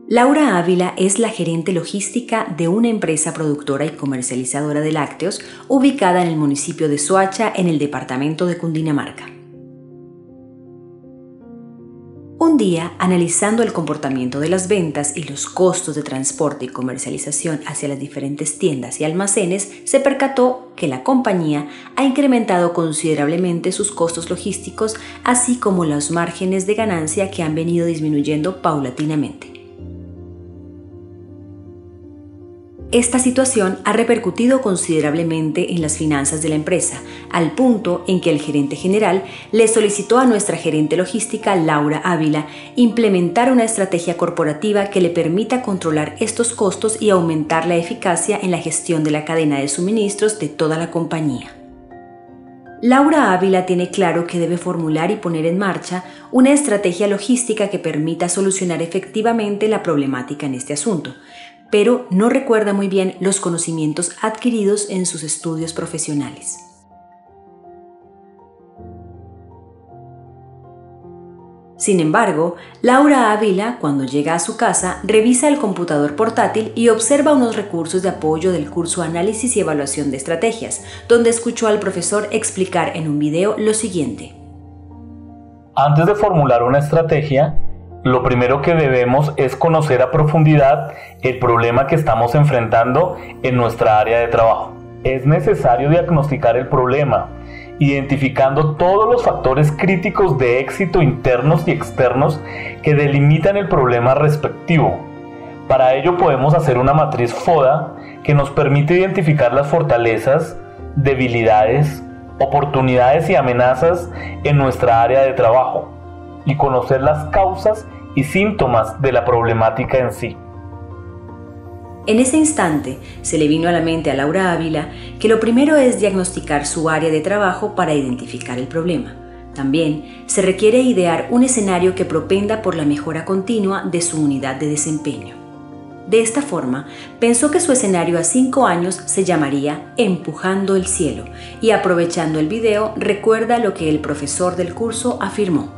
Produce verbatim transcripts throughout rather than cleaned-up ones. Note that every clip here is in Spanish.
Laura Ávila es la gerente logística de una empresa productora y comercializadora de lácteos ubicada en el municipio de Soacha, en el departamento de Cundinamarca. Un día, analizando el comportamiento de las ventas y los costos de transporte y comercialización hacia las diferentes tiendas y almacenes, se percató que la compañía ha incrementado considerablemente sus costos logísticos, así como los márgenes de ganancia que han venido disminuyendo paulatinamente. Esta situación ha repercutido considerablemente en las finanzas de la empresa, al punto en que el gerente general le solicitó a nuestra gerente logística, Laura Ávila, implementar una estrategia corporativa que le permita controlar estos costos y aumentar la eficacia en la gestión de la cadena de suministros de toda la compañía. Laura Ávila tiene claro que debe formular y poner en marcha una estrategia logística que permita solucionar efectivamente la problemática en este asunto, pero no recuerda muy bien los conocimientos adquiridos en sus estudios profesionales. Sin embargo, Laura Ávila, cuando llega a su casa, revisa el computador portátil y observa unos recursos de apoyo del curso Análisis y Evaluación de Estrategias, donde escuchó al profesor explicar en un video lo siguiente. Antes de formular una estrategia, lo primero que debemos es conocer a profundidad el problema que estamos enfrentando en nuestra área de trabajo. Es necesario diagnosticar el problema, identificando todos los factores críticos de éxito internos y externos que delimitan el problema respectivo. Para ello podemos hacer una matriz FODA que nos permite identificar las fortalezas, debilidades, oportunidades y amenazas en nuestra área de trabajo y conocer las causas y síntomas de la problemática en sí. En ese instante se le vino a la mente a Laura Ávila que lo primero es diagnosticar su área de trabajo para identificar el problema. También se requiere idear un escenario que propenda por la mejora continua de su unidad de desempeño. De esta forma, pensó que su escenario a cinco años se llamaría Empujando el Cielo y, aprovechando el video, recuerda lo que el profesor del curso afirmó.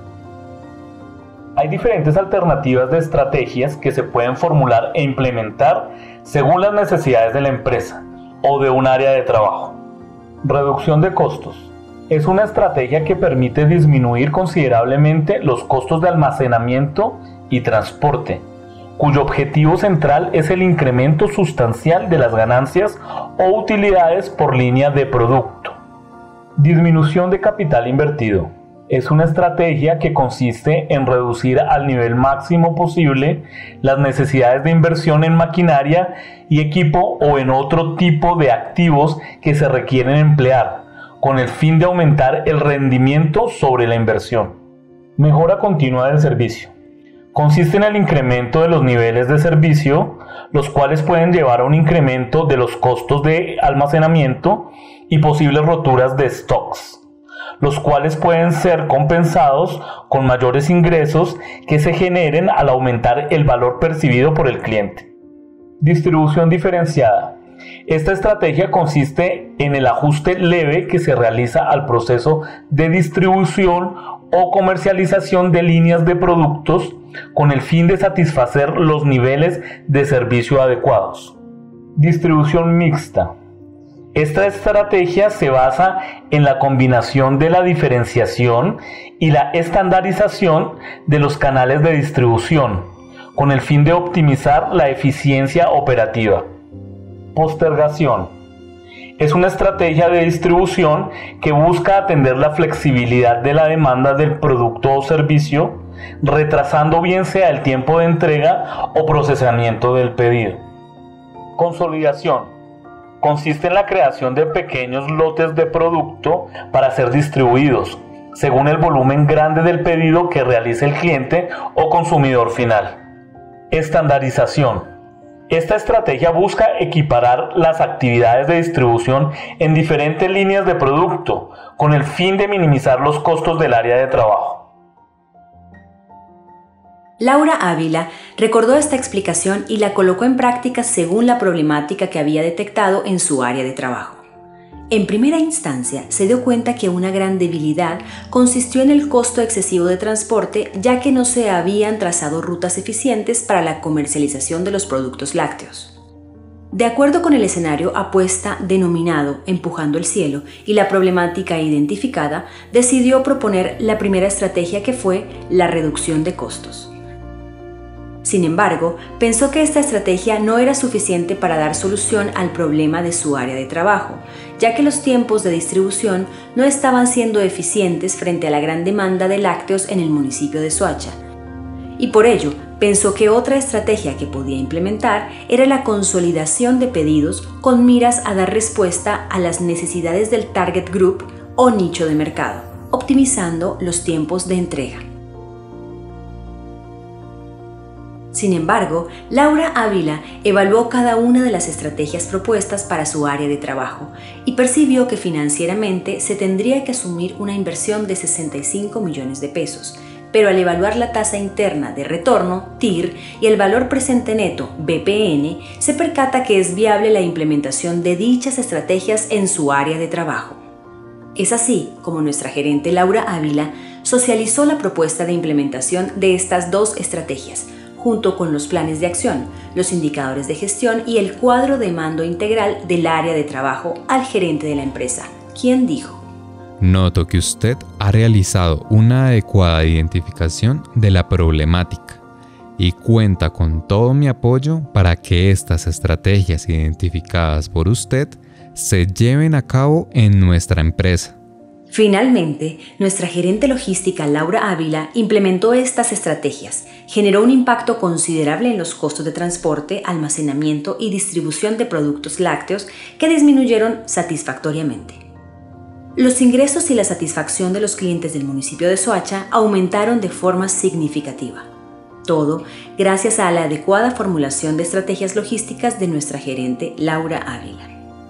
Hay diferentes alternativas de estrategias que se pueden formular e implementar según las necesidades de la empresa o de un área de trabajo. Reducción de costos. Es una estrategia que permite disminuir considerablemente los costos de almacenamiento y transporte, cuyo objetivo central es el incremento sustancial de las ganancias o utilidades por línea de producto. Disminución de capital invertido. Es una estrategia que consiste en reducir al nivel máximo posible las necesidades de inversión en maquinaria y equipo o en otro tipo de activos que se requieren emplear, con el fin de aumentar el rendimiento sobre la inversión. Mejora continua del servicio. Consiste en el incremento de los niveles de servicio, los cuales pueden llevar a un incremento de los costos de almacenamiento y posibles roturas de stocks, los cuales pueden ser compensados con mayores ingresos que se generen al aumentar el valor percibido por el cliente. Distribución diferenciada. Esta estrategia consiste en el ajuste leve que se realiza al proceso de distribución o comercialización de líneas de productos con el fin de satisfacer los niveles de servicio adecuados. Distribución mixta. Esta estrategia se basa en la combinación de la diferenciación y la estandarización de los canales de distribución, con el fin de optimizar la eficiencia operativa. Postergación. Es una estrategia de distribución que busca atender la flexibilidad de la demanda del producto o servicio, retrasando bien sea el tiempo de entrega o procesamiento del pedido. Consolidación. Consiste en la creación de pequeños lotes de producto para ser distribuidos, según el volumen grande del pedido que realice el cliente o consumidor final. Estandarización. Esta estrategia busca equiparar las actividades de distribución en diferentes líneas de producto, con el fin de minimizar los costos del área de trabajo. Laura Ávila recordó esta explicación y la colocó en práctica según la problemática que había detectado en su área de trabajo. En primera instancia, se dio cuenta que una gran debilidad consistió en el costo excesivo de transporte, ya que no se habían trazado rutas eficientes para la comercialización de los productos lácteos. De acuerdo con el escenario apuesta denominado Empujando el Cielo y la problemática identificada, decidió proponer la primera estrategia, que fue la reducción de costos. Sin embargo, pensó que esta estrategia no era suficiente para dar solución al problema de su área de trabajo, ya que los tiempos de distribución no estaban siendo eficientes frente a la gran demanda de lácteos en el municipio de Soacha. Y por ello, pensó que otra estrategia que podía implementar era la consolidación de pedidos con miras a dar respuesta a las necesidades del target group o nicho de mercado, optimizando los tiempos de entrega. Sin embargo, Laura Ávila evaluó cada una de las estrategias propuestas para su área de trabajo y percibió que financieramente se tendría que asumir una inversión de sesenta y cinco millones de pesos, pero al evaluar la tasa interna de retorno, T I R, y el valor presente neto, B P N, se percata que es viable la implementación de dichas estrategias en su área de trabajo. Es así como nuestra gerente Laura Ávila socializó la propuesta de implementación de estas dos estrategias, junto con los planes de acción, los indicadores de gestión y el cuadro de mando integral del área de trabajo al gerente de la empresa, quien dijo: Noto que usted ha realizado una adecuada identificación de la problemática y cuenta con todo mi apoyo para que estas estrategias identificadas por usted se lleven a cabo en nuestra empresa. Finalmente, nuestra gerente logística Laura Ávila implementó estas estrategias, generó un impacto considerable en los costos de transporte, almacenamiento y distribución de productos lácteos que disminuyeron satisfactoriamente. Los ingresos y la satisfacción de los clientes del municipio de Soacha aumentaron de forma significativa. Todo gracias a la adecuada formulación de estrategias logísticas de nuestra gerente Laura Ávila.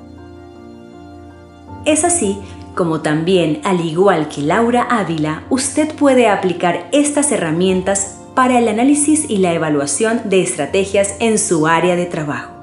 Es así como también, al igual que Laura Ávila, usted puede aplicar estas herramientas para el análisis y la evaluación de estrategias en su área de trabajo.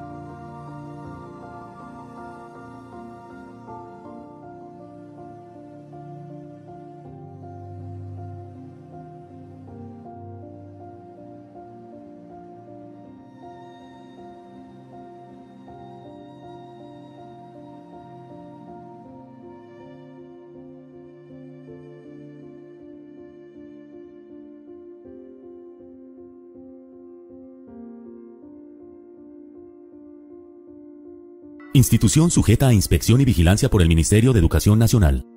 Institución sujeta a inspección y vigilancia por el Ministerio de Educación Nacional.